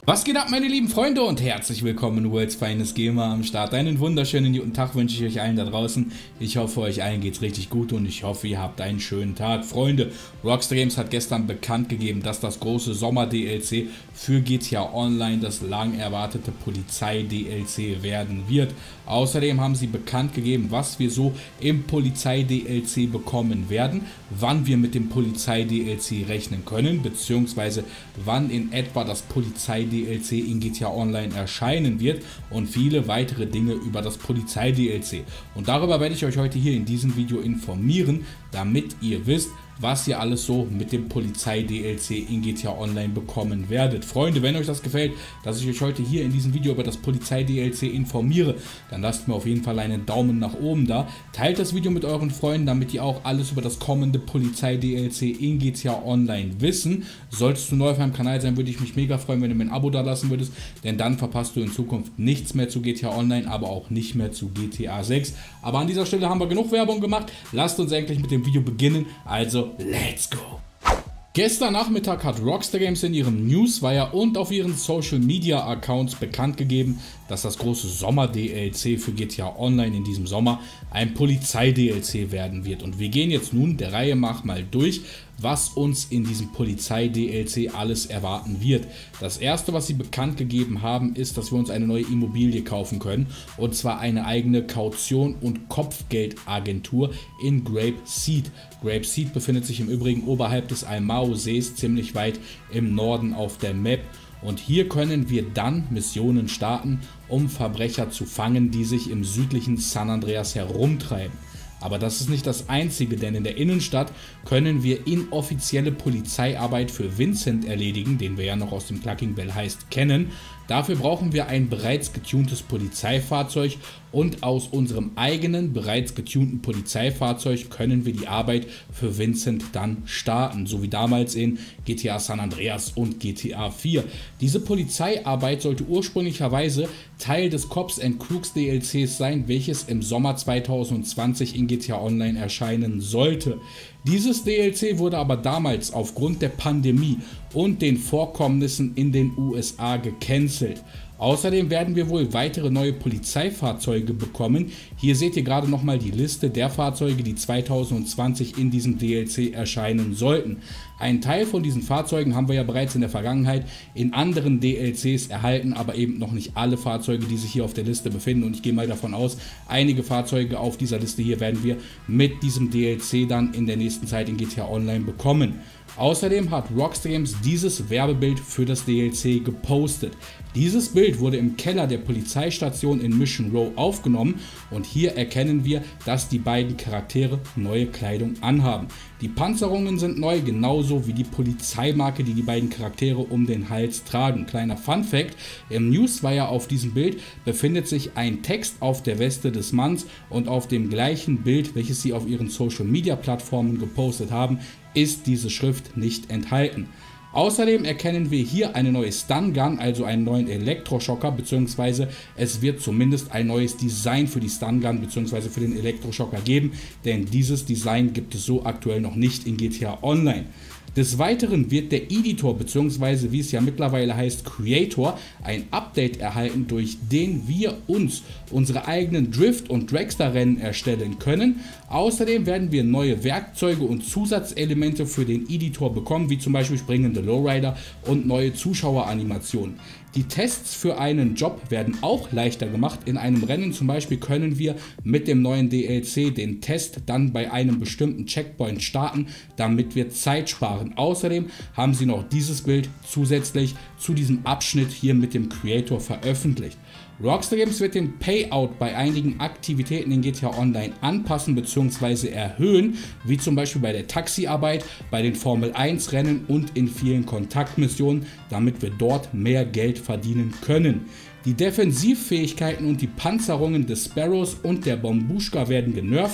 Was geht ab, meine lieben Freunde, und herzlich willkommen in World's Finest Gamer am Start. Einen wunderschönen guten Tag wünsche ich euch allen da draußen. Ich hoffe, euch allen geht's richtig gut und ich hoffe, ihr habt einen schönen Tag. Freunde, Rockstar Games hat gestern bekannt gegeben, dass das große Sommer-DLC für GTA Online das lang erwartete Polizei-DLC werden wird. Außerdem haben sie bekannt gegeben, was wir so im Polizei-DLC bekommen werden, wann wir mit dem Polizei-DLC rechnen können, beziehungsweise wann in etwa das Polizei-DLC in GTA Online erscheinen wird und viele weitere Dinge über das Polizei-DLC. Und darüber werde ich euch heute hier in diesem Video informieren, damit ihr wisst, was ihr alles so mit dem Polizei-DLC in GTA Online bekommen werdet. Freunde, wenn euch das gefällt, dass ich euch heute hier in diesem Video über das Polizei-DLC informiere, dann lasst mir auf jeden Fall einen Daumen nach oben da. Teilt das Video mit euren Freunden, damit ihr auch alles über das kommende Polizei-DLC in GTA Online wissen. Solltest du neu auf meinem Kanal sein, würde ich mich mega freuen, wenn du mir ein Abo da lassen würdest, denn dann verpasst du in Zukunft nichts mehr zu GTA Online, aber auch nicht mehr zu GTA 6. Aber an dieser Stelle haben wir genug Werbung gemacht. Lasst uns endlich mit dem Video beginnen. Also, let's go! Gestern Nachmittag hat Rockstar Games in ihrem Newswire und auf ihren Social Media Accounts bekannt gegeben, dass das große Sommer-DLC für GTA Online in diesem Sommer ein Polizei-DLC werden wird. Und wir gehen jetzt nun der Reihe nach mal durch, was uns in diesem Polizei-DLC alles erwarten wird. Das erste, was sie bekannt gegeben haben, ist, dass wir uns eine neue Immobilie kaufen können, und zwar eine eigene Kaution- und Kopfgeldagentur in Grape Seed. Grape Seed befindet sich im Übrigen oberhalb des Almao-Sees, ziemlich weit im Norden auf der Map. Und hier können wir dann Missionen starten, um Verbrecher zu fangen, die sich im südlichen San Andreas herumtreiben. Aber das ist nicht das einzige, denn in der Innenstadt können wir inoffizielle Polizeiarbeit für Vincent erledigen, den wir ja noch aus dem Clucking Bell Heist kennen. Dafür brauchen wir ein bereits getuntes Polizeifahrzeug, und aus unserem eigenen bereits getunten Polizeifahrzeug können wir die Arbeit für Vincent dann starten, so wie damals in GTA San Andreas und GTA 4. Diese Polizeiarbeit sollte ursprünglicherweise Teil des Cops & Crooks DLCs sein, welches im Sommer 2020 in GTA Online erscheinen sollte. Dieses DLC wurde aber damals aufgrund der Pandemie und den Vorkommnissen in den USA gecancelt. Außerdem werden wir wohl weitere neue Polizeifahrzeuge bekommen. Hier seht ihr gerade nochmal die Liste der Fahrzeuge, die 2020 in diesem DLC erscheinen sollten. Einen Teil von diesen Fahrzeugen haben wir ja bereits in der Vergangenheit in anderen DLCs erhalten, aber eben noch nicht alle Fahrzeuge, die sich hier auf der Liste befinden. Und ich gehe mal davon aus, einige Fahrzeuge auf dieser Liste hier werden wir mit diesem DLC dann in der nächsten Zeit in GTA Online bekommen. Außerdem hat Rockstar Games dieses Werbebild für das DLC gepostet. Dieses Bild wurde im Keller der Polizeistation in Mission Row aufgenommen, und hier erkennen wir, dass die beiden Charaktere neue Kleidung anhaben. Die Panzerungen sind neu, genauso wie die Polizeimarke, die die beiden Charaktere um den Hals tragen. Kleiner Funfact: im Newswire auf diesem Bild befindet sich ein Text auf der Weste des Manns, und auf dem gleichen Bild, welches sie auf ihren Social Media Plattformen gepostet haben, ist diese Schrift nicht enthalten. Außerdem erkennen wir hier eine neue Stun Gun, also einen neuen Elektroschocker, beziehungsweise es wird zumindest ein neues Design für die Stun Gun beziehungsweise für den Elektroschocker geben, denn dieses Design gibt es so aktuell noch nicht in GTA Online. Des Weiteren wird der Editor bzw. wie es ja mittlerweile heißt Creator ein Update erhalten, durch den wir uns unsere eigenen Drift- und Dragster-Rennen erstellen können. Außerdem werden wir neue Werkzeuge und Zusatzelemente für den Editor bekommen, wie zum Beispiel springende Lowrider und neue Zuschaueranimationen. Die Tests für einen Job werden auch leichter gemacht. In einem Rennen zum Beispiel können wir mit dem neuen DLC den Test dann bei einem bestimmten Checkpoint starten, damit wir Zeit sparen. Außerdem haben sie noch dieses Bild zusätzlich zu diesem Abschnitt hier mit dem Creator veröffentlicht. Rockstar Games wird den Payout bei einigen Aktivitäten in GTA Online anpassen bzw. erhöhen, wie zum Beispiel bei der Taxiarbeit, bei den Formel 1 Rennen und in vielen Kontaktmissionen, damit wir dort mehr Geld verdienen können. Die Defensivfähigkeiten und die Panzerungen des Sparrows und der Bombushka werden genervt.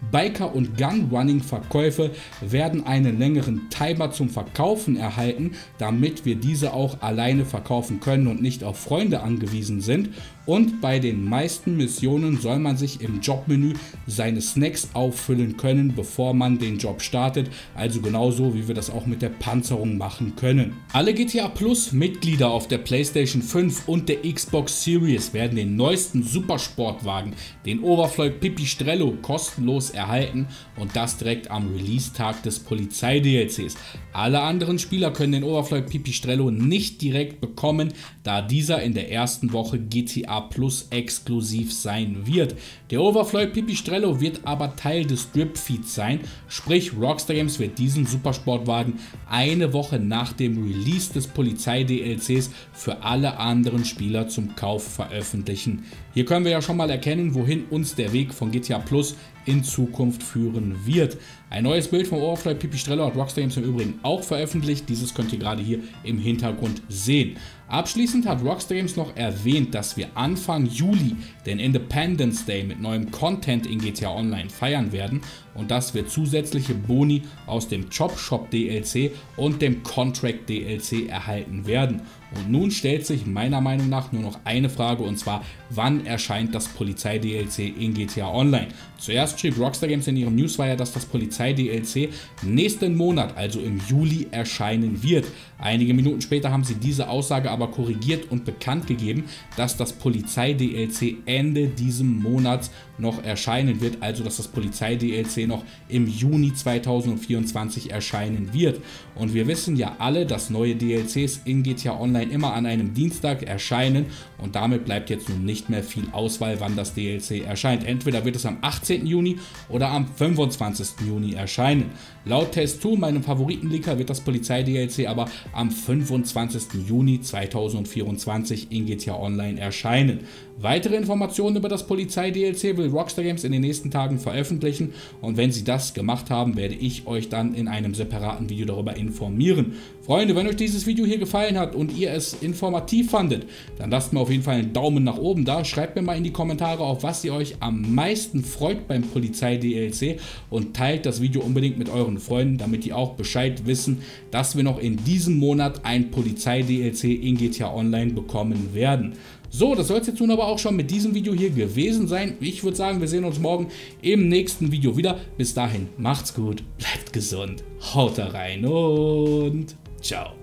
Biker- und Gunrunning-Verkäufe werden einen längeren Timer zum Verkaufen erhalten, damit wir diese auch alleine verkaufen können und nicht auf Freunde angewiesen sind. Und bei den meisten Missionen soll man sich im Jobmenü seine Snacks auffüllen können, bevor man den Job startet, also genauso wie wir das auch mit der Panzerung machen können. Alle GTA Plus Mitglieder auf der PlayStation 5 und der Xbox Series werden den neuesten Supersportwagen, den Overfloyd Pipistrello, kostenlos erhalten und das direkt am Release-Tag des Polizei-DLCs. Alle anderen Spieler können den Overfloyd Pipistrello nicht direkt bekommen, da dieser in der ersten Woche GTA Plus exklusiv sein wird. Der Overfloyd Pipistrello wird aber Teil des Drip-Feeds sein, sprich Rockstar Games wird diesen Supersportwagen eine Woche nach dem Release des Polizei-DLCs für alle anderen Spieler zum Kauf veröffentlichen. Hier können wir ja schon mal erkennen, wohin uns der Weg von GTA Plus in Zukunft führen wird. Ein neues Bild vom Overfloyd Pipistrello hat Rockstar Games im Übrigen auch veröffentlicht, dieses könnt ihr gerade hier im Hintergrund sehen. Abschließend hat Rockstar Games noch erwähnt, dass wir Anfang Juli den Independence Day mit neuem Content in GTA Online feiern werden und dass wir zusätzliche Boni aus dem Chop Shop DLC und dem Contract DLC erhalten werden. Und nun stellt sich meiner Meinung nach nur noch eine Frage, und zwar, wann erscheint das Polizei-DLC in GTA Online? Zuerst schrieb Rockstar Games in ihrem Newswire, dass das Polizei-DLC nächsten Monat, also im Juli, erscheinen wird. Einige Minuten später haben sie diese Aussage aber korrigiert und bekannt gegeben, dass das Polizei-DLC Ende diesem Monats noch erscheinen wird, also dass das Polizei-DLC noch im Juni 2024 erscheinen wird. Und wir wissen ja alle, dass neue DLCs in GTA Online immer an einem Dienstag erscheinen und damit bleibt jetzt nun nicht mehr viel Auswahl, wann das DLC erscheint. Entweder wird es am 18. Juni oder am 25. Juni erscheinen. Laut Test2, meinem Favoritenleaker, wird das Polizei-DLC aber am 25. Juni 2024 in GTA Online erscheinen. Weitere Informationen über das Polizei-DLC will Rockstar Games in den nächsten Tagen veröffentlichen und wenn sie das gemacht haben, werde ich euch dann in einem separaten Video darüber informieren. Freunde, wenn euch dieses Video hier gefallen hat und ihr es informativ fandet, dann lasst mir auf jeden Fall einen Daumen nach oben da, schreibt mir mal in die Kommentare, auf was ihr euch am meisten freut beim Polizei-DLC und teilt das Video unbedingt mit euren Freunden, damit die auch Bescheid wissen, dass wir noch in diesem Monat ein Polizei-DLC in GTA Online bekommen werden. So, das soll es jetzt nun aber auch schon mit diesem Video hier gewesen sein. Ich würde sagen, wir sehen uns morgen im nächsten Video wieder. Bis dahin, macht's gut, bleibt gesund, haut rein und ciao.